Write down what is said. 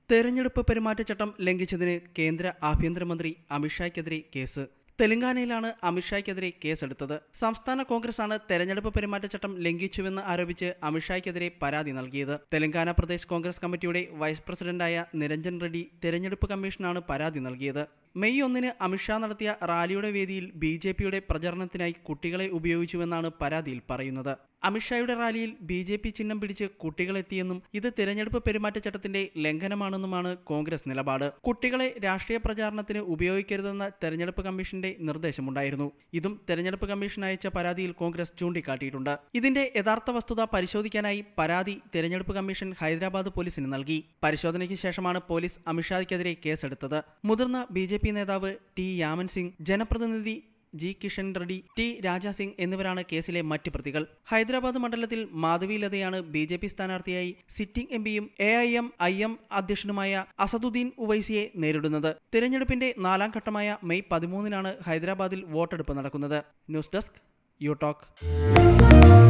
തെരഞ്ഞെടുപ്പ് പെരുമാറ്റച്ചട്ടം ലംഘിച്ചതിന് കേന്ദ്ര ആഭ്യന്തരമന്ത്രി അമിത്ഷായ്ക്കെതിരെ കേസ്. തെലങ്കാനയിലാണ് അമിത്ഷായ്ക്കെതിരെ കേസെടുത്തത്. സംസ്ഥാന കോൺഗ്രസാണ് തെരഞ്ഞെടുപ്പ് പെരുമാറ്റച്ചട്ടം ലംഘിച്ചുവെന്ന് ആരോപിച്ച് അമിത്ഷായ്ക്കെതിരെ പരാതി നൽകിയത്. തെലങ്കാന പ്രദേശ് കോൺഗ്രസ് കമ്മിറ്റിയുടെ വൈസ് പ്രസിഡന്റായ നിരഞ്ജൻ റെഡ്ഡി തെരഞ്ഞെടുപ്പ് കമ്മീഷനാണ് പരാതി നൽകിയത്. മെയ് 1 അമിത്ഷാ നടത്തിയ റാലിയുടെ വേദിയിൽ BJPയുടെ പ്രചരണത്തിനായി കുട്ടികളെ ഉപയോഗിച്ചുവെന്നാണ് പരാതിയിൽ പറയുന്നത്. അമിത്ഷായുടെ റാലിയിൽ BJP ചിഹ്നം പിടിച്ച് കുട്ടികളെത്തിയെന്നും ഇത് തിരഞ്ഞെടുപ്പ് പെരുമാറ്റച്ചട്ടത്തിന്റെ ലംഘനമാണെന്നുമാണ് കോൺഗ്രസ് നിലപാട്. കുട്ടികളെ രാഷ്ട്രീയ പ്രചാരണത്തിന് ഉപയോഗിക്കരുതെന്ന തെരഞ്ഞെടുപ്പ് കമ്മീഷന്റെ നിർദ്ദേശമുണ്ടായിരുന്നു. ഇതും തെരഞ്ഞെടുപ്പ് കമ്മീഷൻ അയച്ച പരാതിയിൽ കോൺഗ്രസ് ചൂണ്ടിക്കാട്ടിയിട്ടുണ്ട്. ഇതിന്റെ യഥാർത്ഥ വസ്തുത പരിശോധിക്കാനായി പരാതി തെരഞ്ഞെടുപ്പ് കമ്മീഷൻ ഹൈദരാബാദ് പോലീസിന് നൽകി. പരിശോധനയ്ക്ക് ശേഷമാണ് പോലീസ് അമിത്ഷായ്ക്കെതിരെ കേസെടുത്തത്. മുതിർന്ന BJP നേതാവ് T യാമൻ സിംഗ്, ജനപ്രതിനിധി G കിഷൻ റെഡ്ഡി, T രാജാ സിംഗ് എന്നിവരാണ് കേസിലെ മറ്റ് പ്രതികൾ. ഹൈദരാബാദ് മണ്ഡലത്തിൽ മാധവി ലതയാണ് BJP സ്ഥാനാർത്ഥിയായി സിറ്റിംഗ് MPയും AIMIM അധ്യക്ഷനുമായ അസദുദ്ദീൻ ഉവൈസിയെ നേരിടുന്നത്. തിരഞ്ഞെടുപ്പിന്റെ 4ാം ഘട്ടമായ മെയ് 13 ഹൈദരാബാദിൽ വോട്ടെടുപ്പ് നടക്കുന്നത്. News desk you talk.